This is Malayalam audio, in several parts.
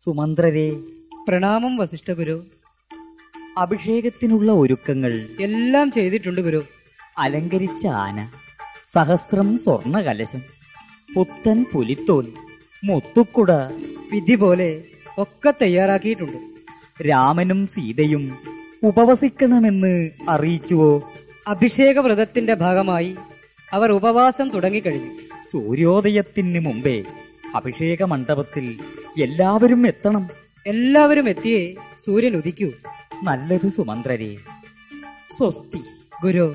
സുമന്ത്രരെ, പ്രണാമം വസിഷ്ഠ ഗുരു. അഭിഷേകത്തിനുള്ള ഒരുക്കങ്ങൾ എല്ലാം ചെയ്തിട്ടുണ്ട് ഗുരു. അലങ്കരിച്ച ആന, സഹസ്രം സ്വർണ്ണ കലശം, പുത്തൻ പുലിത്തോൽ, മുത്തുക്കുട, വിധി പോലെ ഒക്കെ തയ്യാറാക്കിയിട്ടുണ്ട്. രാമനും സീതയും ഉപവസിക്കണമെന്ന് അറിയിച്ചുവോ? അഭിഷേക വ്രതത്തിന്റെ ഭാഗമായി അവർ ഉപവാസം തുടങ്ങിക്കഴിഞ്ഞു. സൂര്യോദയത്തിന് മുമ്പേ അഭിഷേക മണ്ഡപത്തിൽ എല്ലാവരും എത്തണം. എല്ലാവരും എത്തിയേ സൂര്യൻ ഉദിക്കൂ. നല്ലത് സുമന്ത്രരെ. സ്വസ്തി ഗുരു.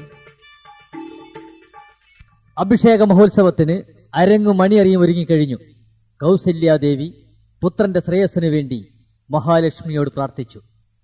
അഭിഷേക മഹോത്സവത്തിന് അരങ്ങു മണിയറിയും ഒരുങ്ങിക്കഴിഞ്ഞു. കൗസല്യാദേവി പുത്രന്റെ ശ്രേയസ്സിനു വേണ്ടി മഹാലക്ഷ്മിയോട് പ്രാർത്ഥിച്ചു.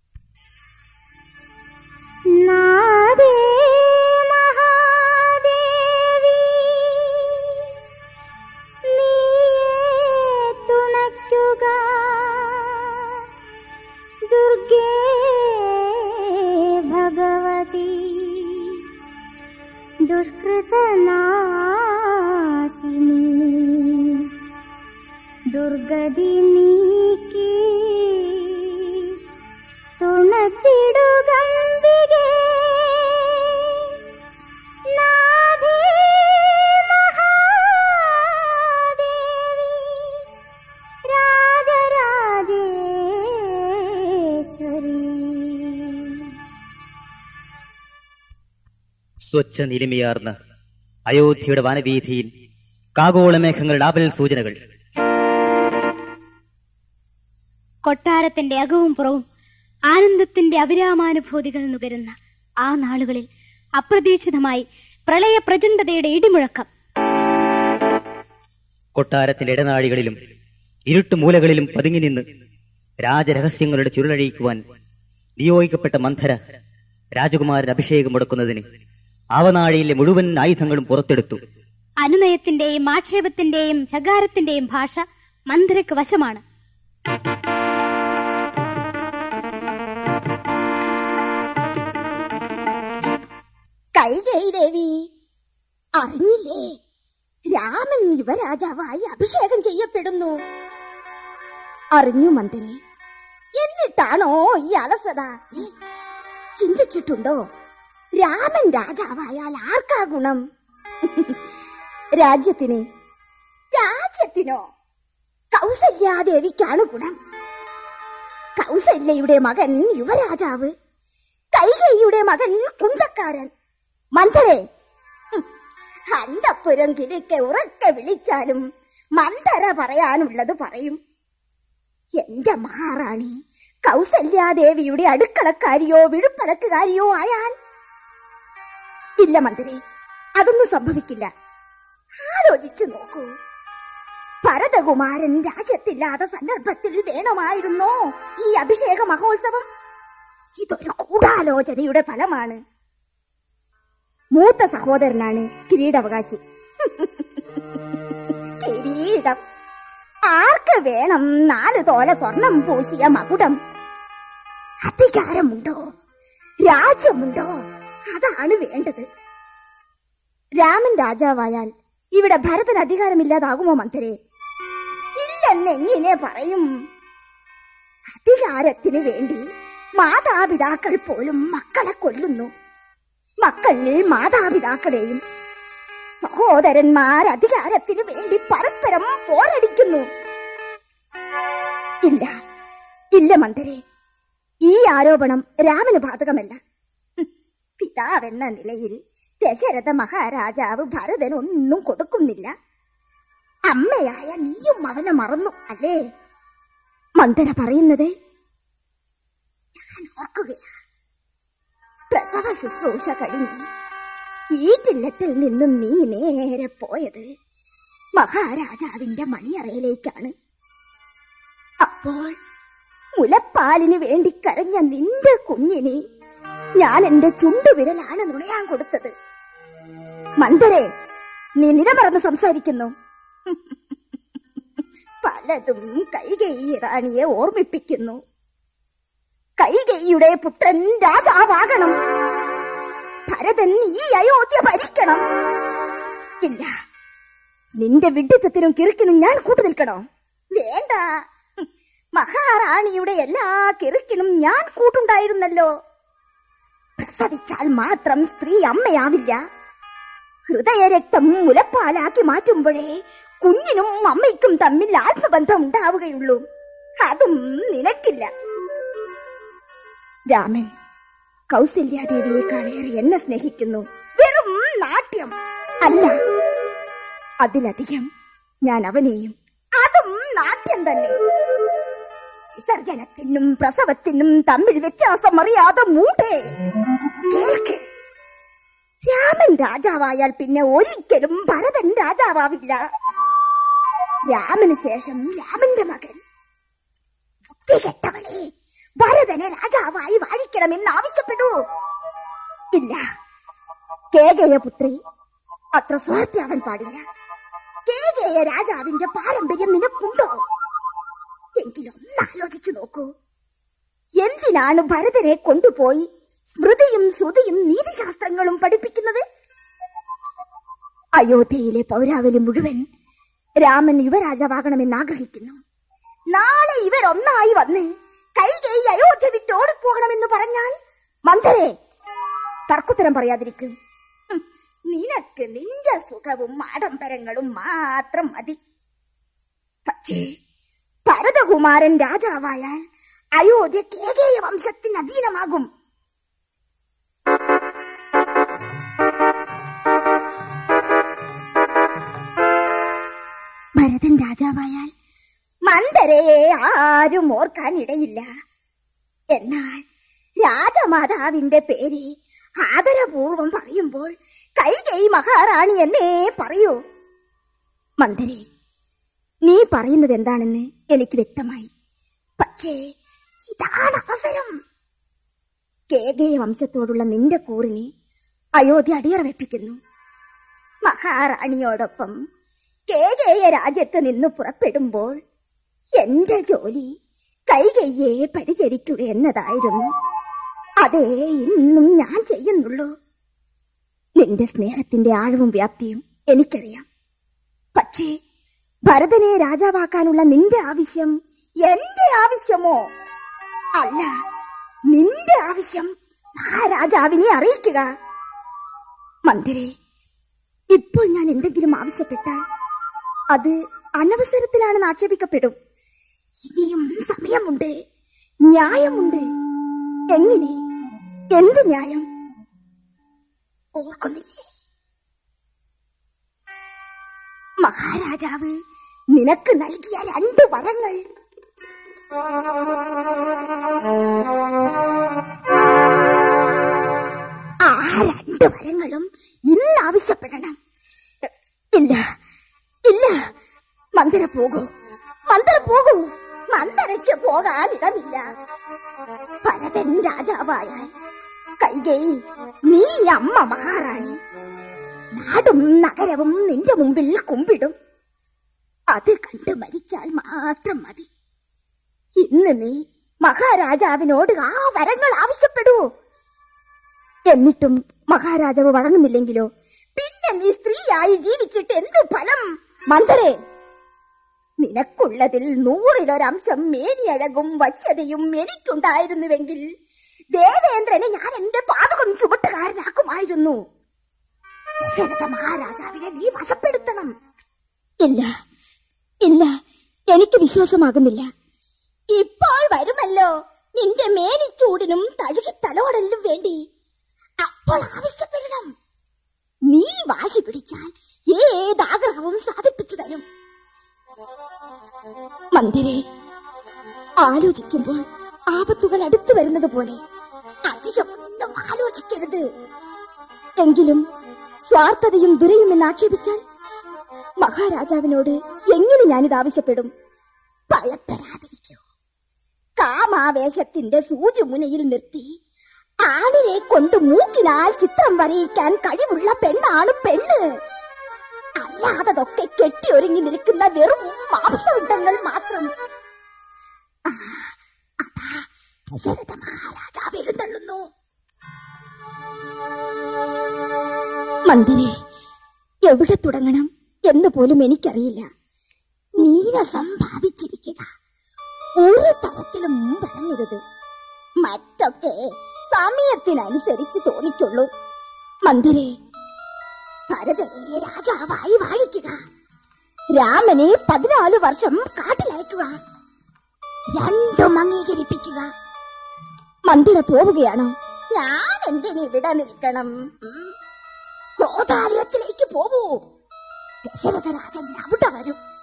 സ്വച്ഛ നിലിമയാർന്ന അയോധ്യയുടെ വനവീഥിയിൽ കാഗോളമേഘങ്ങളുടെ ആപൽ സൂചനകൾ. കൊട്ടാരത്തിന്റെ അകവും പുറവും ആനന്ദത്തിന്റെ അവിരാമാനുഭൂതികൾ നുകരുന്ന ആ നാളുകളിൽ അപ്രതീക്ഷിതമായി പ്രളയ പ്രചണ്ഡതയുടെ ഇടിമുഴക്കം. കൊട്ടാരത്തിന്റെ ഇടനാഴികളിലും ഇരുട്ടുമൂലകളിലും പതുങ്ങി നിന്ന് രാജരഹസ്യങ്ങളുടെ ചുരുളഴിക്കുവാൻ നിയോഗിക്കപ്പെട്ട മന്ധര രാജകുമാരൻ അഭിഷേകം മുടക്കുന്നതിന് ആവനാഴിയിലെ മുഴുവൻ ആയുധങ്ങളും പുറത്തെടുത്തു. അനുനയത്തിന്റെയും ആക്ഷേപത്തിന്റെയും ശകാരത്തിന്റെയും ഭാഷ മന്ധരക്ക് വശമാണ്. കൈകേയി ദേവി, അറിഞ്ഞില്ലേ? രാമൻ യുവരാജാവായി അഭിഷേകം ചെയ്യപ്പെടുന്നു. അറിഞ്ഞു മന്ത്രി. എന്നിട്ടാണോ ഈ അലസത? ചിന്തിച്ചിട്ടുണ്ടോ? രാമൻ രാജാവായാൽ ആർക്കാ ഗുണം? രാജ്യത്തിനോ? കൗസല്യാദേവിക്കാണ് ഗുണം. കൗസല്യയുടെ മകൻ യുവരാജാവ്, കൈകേയിയുടെ മകൻ കുന്തക്കാരൻ. മന്ധരെ, അന്തപ്പുരം കിളിക്കെ ഉറക്കെ വിളിച്ചാലും മന്ധര പറയാനുള്ളത് പറയും. എന്റെ മഹാറാണി കൗസല്യാദേവിയുടെ അടുക്കളക്കാരിയോ വിഴുപ്പലക്കുകാരിയോ ആയാൽ? ഇല്ല മന്ത്രി, അതൊന്നും സംഭവിക്കില്ല. ആലോചിച്ചു നോക്കൂ. ഭരതകുമാരൻ രാജ്യത്തില്ലാത്ത സന്ദർഭത്തിൽ വേണമായിരുന്നോ ഈ അഭിഷേക മഹോത്സവം? ഇതൊരു ഗൂഢാലോചനയുടെ ഫലമാണ്. മൂത്ത സഹോദരനാണ് കിരീടാവകാശി. കിരീടം ആർക്ക് വേണം? 4 തോല സ്വർണം പൂശിയ മകുടം. അധികാരമുണ്ടോ? രാജ്യമുണ്ടോ? അതാണ് വേണ്ടത്. രാമൻ രാജാവായാൽ ഇവിടെ ഭരതന് അധികാരമില്ലാതാകുമോ മന്ധരെ? ഇല്ലെന്നെങ്ങനെ പറയും? അധികാരത്തിന് വേണ്ടി മാതാപിതാക്കൾ പോലും മക്കളെ കൊല്ലുന്നു. മക്കൾ മാതാപിതാക്കളെയും. സഹോദരന്മാർ അധികാരത്തിന് വേണ്ടി പരസ്പരം പോരടിക്കുന്നു. ഇല്ല മന്ധരെ, ഈ ആരോപണം രാമന് ബാധകമല്ല. പിതാവെന്ന നിലയിൽ ദശരഥ മഹാരാജാവ് ഭരതന് ഒന്നും കൊടുക്കുന്നില്ല. അമ്മയായ നീയും അവനെ മറന്നു അല്ലേ? മന്ധര പറയുന്നത് ഞാൻ ഓർക്കുകയാ. പ്രസവ ശുശ്രൂഷ കഴിഞ്ഞ് ഈറ്റില്ലത്തിൽ നിന്നും നീ നേരെ പോയത് മഹാരാജാവിന്റെ മണിയറയിലേക്കാണ്. അപ്പോൾ മുലപ്പാലിന് വേണ്ടി കരഞ്ഞ നിന്റെ കുഞ്ഞിന് ഞാൻ എന്റെ ചുണ്ടുവിരലാണ് നുണയാൻ കൊടുത്തത്. മന്ധരെ, നീ നിലമറന്ന് സംസാരിക്കുന്നു. പലതും കൈകേയി റാണിയെ ഓർമ്മിപ്പിക്കുന്നു. കൈകേയിയുടെ പുത്രൻ രാജാവാകണം. ഭരതൻ ഈ അയോധ്യ ഭരിക്കണം. ഇല്ല, നിന്റെ വിഡ്ഢിത്തത്തിനും കിറുക്കിനും ഞാൻ കൂട്ടുനിൽക്കണോ? വേണ്ട. മഹാ മഹാറാണിയുടെ എല്ലാ കിറുക്കിനും ഞാൻ കൂട്ടുണ്ടായിരുന്നല്ലോ. പ്രസവിച്ചാൽ മാത്രം സ്ത്രീ അമ്മയാവില്ല. ഹൃദയരക്തം മുലപ്പാലാക്കി മാറ്റുമ്പോഴേ കുഞ്ഞിനും അമ്മയ്ക്കും തമ്മിൽ ആത്മബന്ധം ഉണ്ടാവുകയുള്ളൂ. അതും നിനക്കില്ല. രാമൻ കൗസല്യാദേവിയെക്കാളേറെ എന്നെ സ്നേഹിക്കുന്നു. വെറും നാട്യം അല്ല, അതിലധികം ഞാൻ അവനെയും. അതും നാട്യം തന്നെ. വിസർജനത്തിനും പ്രസവത്തിനും തമ്മിൽ വ്യത്യാസം അറിയാതെ മൂട്ടേ കേൾക്ക്. രാമൻ രാജാവായാൽ പിന്നെ ഒരിക്കലും ഭരതൻ രാജാവാവില്ല. രാമന് ശേഷം രാമന്റെ മകൻ. ബുദ്ധികെട്ടവളെ, ഭരതനെ രാജാവായി വാഴിക്കണമെന്ന് ആവശ്യപ്പെടൂ. ഇല്ല, കേകയ പുത്രി, അത്ര സ്വാർത്ഥ്യാവാൻ പാടില്ല. കേകയ രാജാവിന്റെ പാരമ്പര്യം നിനക്കുണ്ടോ? എങ്കിലൊന്നാലോചിച്ചു നോക്കൂ. എന്തിനാണ് ഭരതനെ കൊണ്ടുപോയി സ്മൃതിയും ശ്രുതിയും നീതിശാസ്ത്രങ്ങളും പഠിപ്പിക്കുന്നത്? അയോധ്യയിലെ പൗരാവലി മുഴുവൻ രാമൻ യുവരാജാവാകണമെന്ന് ആഗ്രഹിക്കുന്നു. നാളെ ഇവരൊന്നായി വന്ന് കൈകേയി അയോധ്യ വിട്ട് ഓടിപ്പോകണമെന്ന് പറഞ്ഞാൽ മന്ദരെ തർക്കുത്തരം പറയാതിരിക്കും. നിനക്ക് നിന്റെ സുഖവും ആഡംബരങ്ങളും മാത്രം മതി. പക്ഷേ ഭരതകുമാരൻ രാജാവായാൽ അയോധ്യ കേകേയ വംശത്തിന് അധീനമാകും. ഭരതൻ രാജാവായാൽ മന്ദരയെ ആരും ഓർക്കാൻ ഇടയില്ല. എന്നാൽ രാജമാതാവിന്റെ പേര് ആദരപൂർവം പറയുമ്പോൾ കൈകേയി മഹാറാണി എന്നേ പറയൂ. മന്ദരേ, നീ പറയുന്നത് എന്താണെന്ന് എനിക്ക് വ്യക്തമായി. പക്ഷേ ഇതാണ് അവസരം. കേകേയ വംശത്തോടുള്ള നിന്റെ കൂറിന് അയോധ്യ അടിയറ വെപ്പിക്കുന്നു. മഹാറാണിയോടൊപ്പം കേകേയ രാജ്യത്ത് നിന്ന് പുറപ്പെടുമ്പോൾ എന്റെ ജോലി കൈകേയിയെ പരിചരിക്കുക എന്നതായിരുന്നു. അതേ ഇന്നും ഞാൻ ചെയ്യുന്നുള്ളൂ. നിന്റെ സ്നേഹത്തിന്റെ ആഴവും വ്യാപ്തിയും എനിക്കറിയാം. പക്ഷേ ഭരതനെ രാജാവാക്കാനുള്ള നിന്റെ ആവശ്യം എന്റെ ആവശ്യമോ അല്ല. നിന്റെ ആവശ്യം ആ രാജാവിനെ അറിയിക്കുക. മന്ദിരേ, ഇപ്പോൾ ഞാൻ എന്തെങ്കിലും ആവശ്യപ്പെട്ടാൽ അത് അനവസരത്തിലാണെന്ന് ആക്ഷേപിക്കപ്പെടും. ഇനിയും സമയമുണ്ട്, ന്യായമുണ്ട്. എങ്ങനെ? എന്ത് ന്യായം? ഓർക്കുന്നില്ലേ? മഹാരാജാവ് നിനക്ക് നൽകിയ 2 വരങ്ങൾ. ആ 2 വരങ്ങളും ഇന്ന് ആവശ്യപ്പെടണം. ഇല്ല ഇല്ല, മന്ദര പോകൂ, മന്ദര പോകൂ. മന്ദരയ്ക്ക് പോകാൻ ഇടമില്ല. ഭരതൻ രാജാവായാൽ കൈകേയി നീ അമ്മ മഹാറാണി. നാടും നഗരവും നിന്റെ മുമ്പിൽ കുമ്പിടും. അത് കണ്ട് മരിച്ചാൽ മാത്രം മതി. ഇന്ന് നീ മഹാരാജാവിനോട് ആ വരങ്ങൾ ആവശ്യപ്പെടൂ. എന്നിട്ടും മഹാരാജാവ് വഴങ്ങുന്നില്ലെങ്കിലോ പിന്നെ നീ സ്ത്രീയായി ജീവിച്ചിട്ട് എന്ത് ഫലം? മന്ദരേ, നിനക്കുള്ളതിൽ 100% മേനിയഴകും വശ്യതയും എനിക്കുണ്ടായിരുന്നുവെങ്കിൽ ദേവേന്ദ്രനെ ഞാൻ എന്റെ പാതകം ചുമട്ടുകാരനാക്കുമായിരുന്നു. ദശരഥ മഹാരാജാവിനെ നീ വശപ്പെടുത്തണം. ഇല്ല ഇല്ല, എനിക്ക് വിശ്വാസമാകുന്നില്ല. ഇപ്പോൾ വരുമല്ലോ നിന്റെ മേനിച്ചൂടിനും തഴുകി തലോടലിനും വേണ്ടി. അപ്പോൾ ആവശ്യപ്പെടണം. നീ വാശി പിടിച്ചാൽ ഏതാഗ്രഹവും സാധിപ്പിച്ചു തരും. മന്ദിരേ, ആലോചിക്കുമ്പോൾ ആപത്തുകൾ അടുത്തു വരുന്നത് പോലെ അധികമൊന്നും ആലോചിക്കരുത്. എങ്കിലും സ്വാർത്ഥതയും ദുരയും എന്ന് ആക്ഷേപിച്ചാൽ മഹാരാജാവിനോട് എങ്ങനെ ഞാനിത് ആവശ്യപ്പെടും? ഭയപ്പെടാതിരിക്കൂ. കാമാവേശത്തിന്റെ സൂചിമുനയിൽ നിർത്തി ആണിനെ കൊണ്ട് മൂക്കിനാൽ ചിത്രം വരയിക്കാൻ കഴിവുള്ള പെണ്ണാണ് പെണ്ണ്. അല്ലാത്തതൊക്കെ കെട്ടിയൊരുങ്ങി നിൽക്കുന്ന വെറും മാംസവിട്ടങ്ങൾ മാത്രം. അതാ ദശരഥ മഹാരാജാവ് എഴുന്നള്ളുന്നു. മന്ദിരേ, എവിടെ തുടങ്ങണം എന്ന് പോലും എനിക്കറിയില്ല. നീരസം ഭാവിച്ചിരിക്കുക. ഒരു തരത്തിലും വഴങ്ങരുത്. മറ്റൊക്കെ സമയത്തിനനുസരിച്ച് തോന്നിക്കുള്ളൂ. മന്ദിരേ, ഭരതനെ രാജാവായി വാഴിക്കുക. രാമനെ 14 വർഷം കാട്ടിലയക്കുക. രണ്ടും അംഗീകരിപ്പിക്കുക. മന്ദിര പോവുകയാണോ? ഞാൻ എന്തിന് ഇവിടെ നിൽക്കണം? ക്രോധാലയത്തിലേക്ക് പോവൂ. ദശരഥ രാജൻ അവിടെ വരും.